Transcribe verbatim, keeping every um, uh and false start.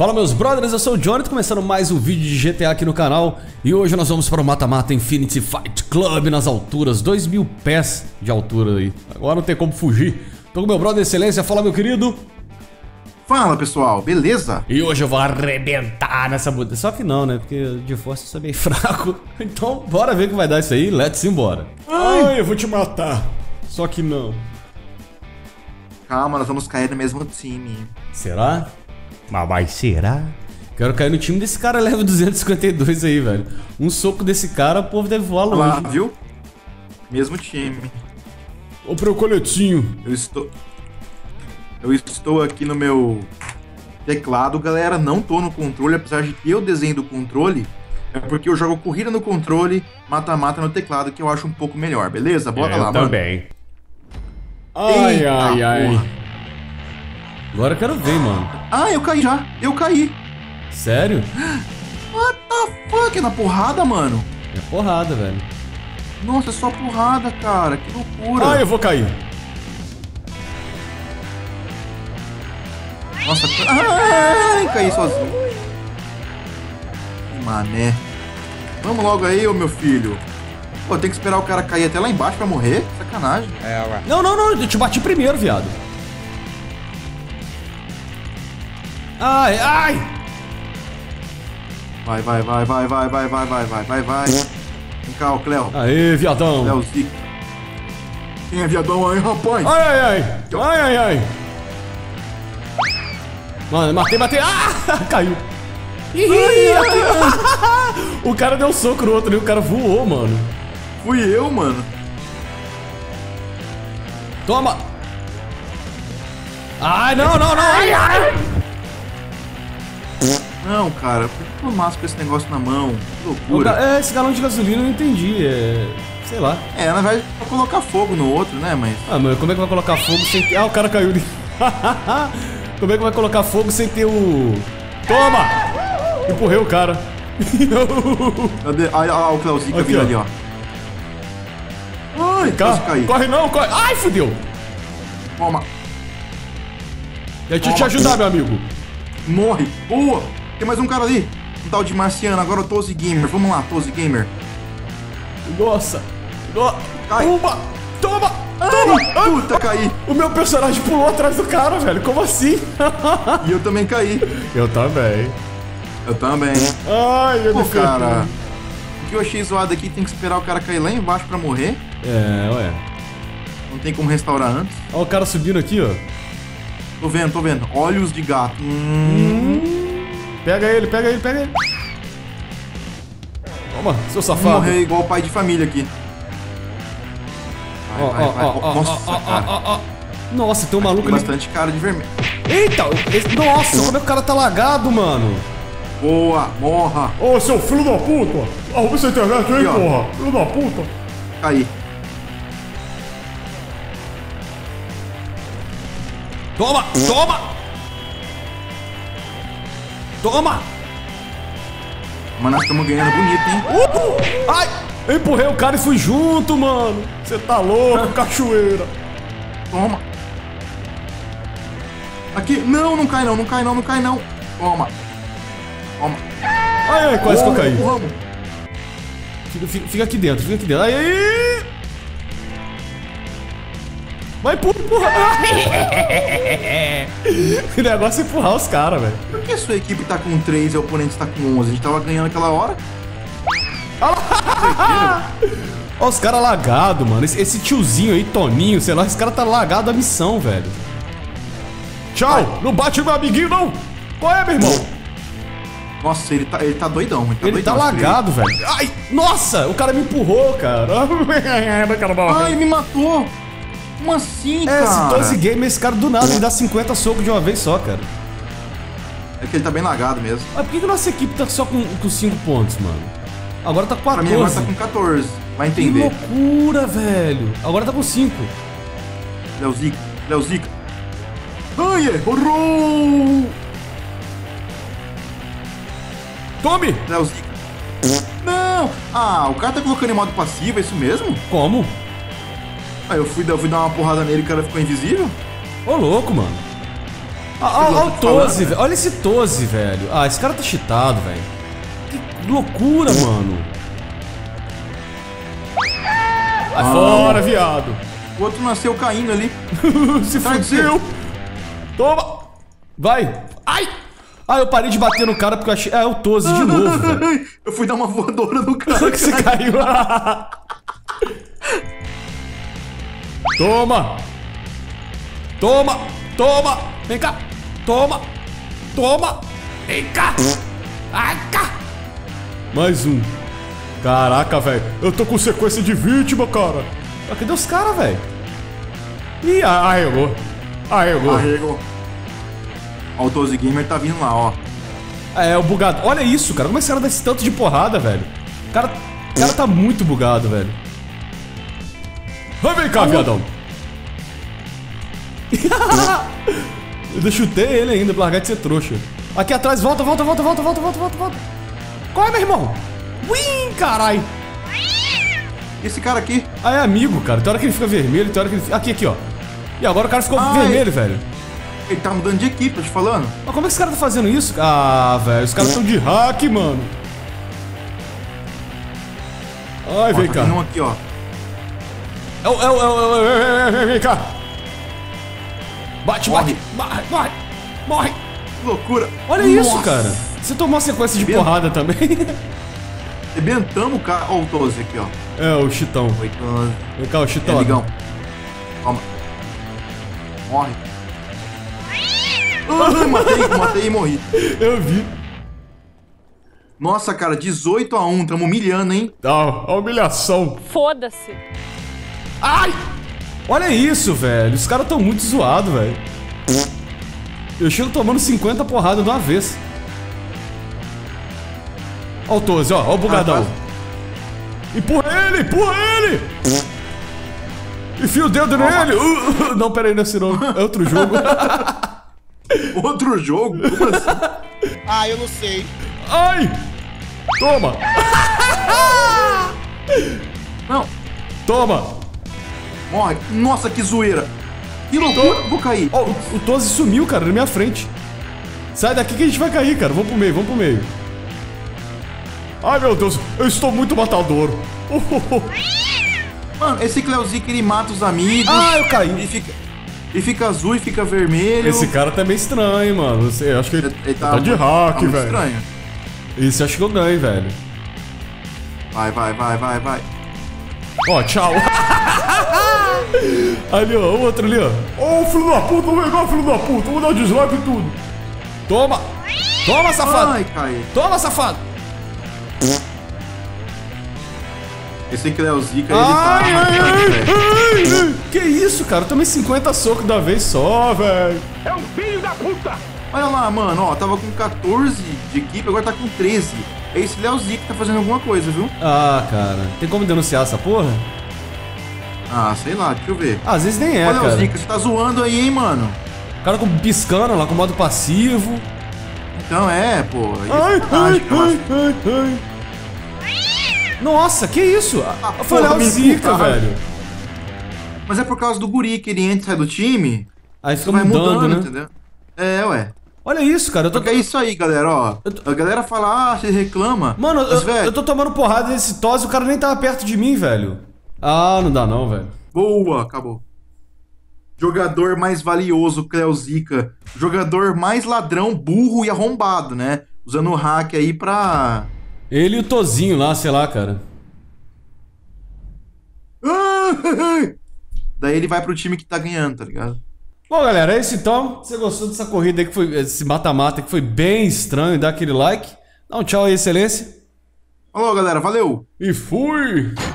Fala meus brothers, eu sou o Jonathan, começando mais um vídeo de G T A aqui no canal. E hoje nós vamos para o mata-mata Infinity Fight Club nas alturas, dois mil pés de altura aí. Agora não tem como fugir. Tô com meu brother Excelência, fala meu querido. Fala pessoal, beleza? E hoje eu vou arrebentar nessa mudança. Só que não, né, porque de força eu sou bem fraco. Então bora ver o que vai dar isso aí, let's embora. Ai, Ai eu vou te matar. Só que não. Calma, nós vamos cair no mesmo time. Será? Mas vai, será? Quero cair no time desse cara level duzentos e cinquenta e dois aí, velho. Um soco desse cara, o povo deve voar longe. Lá, viu? Mesmo time. Ô, pro coletinho. Eu estou... Eu estou aqui no meu teclado, galera. Não tô no controle, apesar de que eu desenho do controle. É porque eu jogo corrida no controle, mata-mata no teclado, que eu acho um pouco melhor, beleza? Bora é, lá, eu mano. também. Ai, Eita, ai, ai. porra. Agora eu quero ver, mano. Ah, eu caí já. Eu caí. Sério? What the fuck? É na porrada, mano? É porrada, velho. Nossa, é só porrada, cara. Que loucura. Ah, eu vou cair. Nossa, ai, caí sozinho. Que mané. Vamos logo aí, ô meu filho. Pô, tem que esperar o cara cair até lá embaixo pra morrer? Sacanagem. É, ué. Não, não, não. Eu te bati primeiro, viado. Ai, ai! Vai, vai, vai, vai, vai, vai, vai, vai, vai, vai, vai. Vem cá, ô Cleo. Aê, viadão. Cleo Zico. Quem é viadão aí, rapaz? Ai, ai, ai. Ai, ai, ai. Mano, matei, matei. Ah! Caiu. Ih, o cara deu um soco no outro e o cara voou, mano. Fui eu, mano. Toma. Ai, não, não, não. Ai, ai. Não, cara, por que eu masco esse negócio na mão? Que loucura. É, esse galão de gasolina eu não entendi, é... sei lá. É, na verdade, pra colocar fogo no outro, né, mas... Ah, mas como é que vai colocar fogo sem ter... Ah, o cara caiu ali. Como é que vai colocar fogo sem ter o... Toma! Empurrei o cara. Cadê? Ai, ah, o Cleuzica vindo ali, ó. Ai, quase caí. Corre não, corre. Ai, fudeu. Toma. Deixa eu te ajudar, meu amigo. Morre. Boa. Tem mais um cara ali. Um tal de Marciano. Agora o Tozy Gamer. Vamos lá, Tozy Gamer. Nossa. No... Cai. Toma. Toma. Ai, Toma. puta, caí. O meu personagem pulou atrás do cara, velho. Como assim? E eu também caí. Eu também. Eu também. Ai, eu Pô, não cara. O que eu achei zoado aqui, tem que esperar o cara cair lá embaixo pra morrer. É, ué. Não tem como restaurar antes. Olha o cara subindo aqui, ó. Tô vendo, tô vendo. Olhos de gato. Hum. Pega ele, pega ele, pega ele. Toma, seu Vou safado. morrer igual o pai de família aqui. Vai, Ó, vai, ó, vai. ó, ó, Nossa, ó, cara. ó, ó, ó. Nossa, tem um maluco Tem ali. bastante cara de vermelho. Eita, esse... nossa, como é que o cara tá lagado, mano? Boa, morra. Ô, seu filho da puta. Arruma essa internet aí, Aqui, ó. porra. Filho da puta. Caí. Toma, toma. Toma. Mas nós estamos ganhando bonito, hein? Uh! Ai, eu empurrei o cara e fui junto, mano. Você tá louco, cachoeira. Toma. Aqui. Não, não cai não, não cai não, não cai não. Toma. Toma. Ai, ai, quase que eu caí. Vamos. Fica, fica, fica aqui dentro, fica aqui dentro. Ai, ai. Vai, empurra, empurra. O negócio é empurrar os caras, velho. Por que a sua equipe tá com três e o oponente tá com onze? A gente tava ganhando aquela hora. Ó, os caras lagados, mano. Esse, esse tiozinho aí, Toninho, sei lá, esse cara tá lagado da missão, velho. Tchau! Vai. Não bate no meu amiguinho, não! Qual é, meu irmão? Nossa, ele tá, ele tá doidão. Ele tá, ele doidão, tá lagado, velho. Ai, nossa! O cara me empurrou, cara. Ai, me matou! Como assim, é, cara? Esse Tozy Gamer, esse cara do nada, ele dá cinquenta socos de uma vez só, cara. É que ele tá bem lagado mesmo. Mas por que, que nossa equipe tá só com cinco pontos, mano? Agora tá com quatorze. Pra mim agora tá com quatorze. Vai entender. Que loucura, velho. Agora tá com cinco. Leozica, Leozica. Ai, errou! Tome! Leozica. Não! Ah, o cara tá colocando em modo passivo, é isso mesmo? Como? Aí eu fui, eu fui dar uma porrada nele e o cara ficou invisível? Ô, louco, mano. Olha o Toze, velho. Olha esse Toze, velho. Ah, esse cara tá cheatado, velho. Que loucura, mano. Vai ah, fora, viado. O outro nasceu caindo ali. Se fudeu. Toma. Vai. Ai. Ah, eu parei de bater no cara porque eu achei... Ah, é o Toze de novo, velho. Eu fui dar uma voadora no cara. Que você caiu. Toma. Toma. Toma. Vem cá. Toma. Toma. Vem cá. Ai, cá. Mais um. Caraca, velho. Eu tô com sequência de vítima, cara. Ah, cadê os caras, velho? Ih, arregou. Arregou. Arregou. Ó, o Toze Gamer tá vindo lá, ó. É, o bugado. Olha isso, cara. Como esse cara dá esse tanto de porrada, velho? O cara, o cara tá muito bugado, velho. Vem cá, viadão. Eu chutei ele ainda pra largar de ser trouxa. Aqui atrás, volta, volta, volta, volta, volta, volta, volta, volta. Qual é, meu irmão? Win, carai. Esse cara aqui. Ah, é amigo, cara. Tem hora que ele fica vermelho, tem hora que ele fica... Aqui, aqui, ó. E agora o cara ficou ah, vermelho, ele... velho. Ele tá mudando de equipe, tô te falando. Mas como é que esse cara tá fazendo isso? Ah, velho, os caras estão de hack, mano. Ai, ó, vem tá cá. Um aqui, ó. É o, é o, é o, é o, vem cá. Bate, morre. bate, morre, morre, morre. Que loucura. Olha Nossa. isso, cara. Você tomou uma sequência de Bent... porrada também. Rebentamos o cara. Ó o Toze aqui, ó. É, o Chitão. Oi, Toze. Vem cá, o Chitão. É, ligão. Toma. Morre. Ah, matei, matei e morri. Eu vi. Nossa, cara, dezoito a um. Tamo humilhando, hein? Tá, a humilhação. Foda-se. Ai! Olha isso, velho. Os caras tão muito zoados, velho. Eu chego tomando cinquenta porradas de uma vez. Ó o Toze, ó. Ó o bugadão. Ah, tá. Empurra ele, empurra ele! Enfia o dedo nele! Uh, uh, não, pera aí, não é não. É outro jogo. Outro jogo? Como assim? Ah, eu não sei. Ai! Toma! Não. Toma! Morre. Nossa, que zoeira. Que loucura. Vou cair. Oh, o, o Toze sumiu, cara, na minha frente. Sai daqui que a gente vai cair, cara. Vamos pro meio, vamos pro meio. Ai, meu Deus. Eu estou muito matador. Oh, oh, oh. Mano, esse Cleuzica, ele mata os amigos. Ah, eu caí. Ele fica, ele fica azul e fica vermelho. Esse cara tá meio estranho, mano. Eu acho que ele, ele, ele tá, tá de hack, tá velho. Estranho. Isso, eu acho que eu ganho, velho. Vai, vai, vai, vai, vai. Ó, oh, tchau. Ali, ó, o outro ali, ó. Ô, oh, filho da puta, vem cá, filho da puta. Vou dar dislike e tudo. Toma. Toma, safado. Ai, cai. Toma, safado. Esse Cleuzica, ele ai, tá... Ai, ai, ai, que isso, cara? Eu tomei cinquenta socos da vez só, velho. É um filho da puta. Olha lá, mano, ó. Tava com quatorze de equipe, agora tá com treze. É esse Leozica que tá fazendo alguma coisa, viu? Ah, cara. Tem como denunciar essa porra? Ah, sei lá, deixa eu ver. Ah, às vezes nem é, Olha, cara. Leozica, você tá zoando aí, hein, mano? O cara com piscando lá, com modo passivo. Então é, pô. Ai, é ai, ai, ai, ai. Nossa, que isso? Ah, foi Leozica, velho. Mas é por causa do guri que ele entra e sai do time. Aí fica vai mudando, mudando, né? Entendeu? É, ué. Olha isso, cara. Eu tô... Porque é isso aí, galera, ó. Tô... A galera fala, ah, você reclama. Mano, mas, eu, velho... eu tô tomando porrada desse Toze e o cara nem tava perto de mim, velho. Ah, não dá não, velho. Boa, acabou. Jogador mais valioso, Cleuzica. Jogador mais ladrão, burro e arrombado, né? Usando o hack aí pra... Ele e o Tozinho lá, sei lá, cara. Daí ele vai pro time que tá ganhando, tá ligado? Bom, galera, é isso então. Você gostou dessa corrida aí, que foi esse mata-mata que foi bem estranho? Dá aquele like. Dá um tchau aí, excelência. Falou, galera. Valeu. E fui!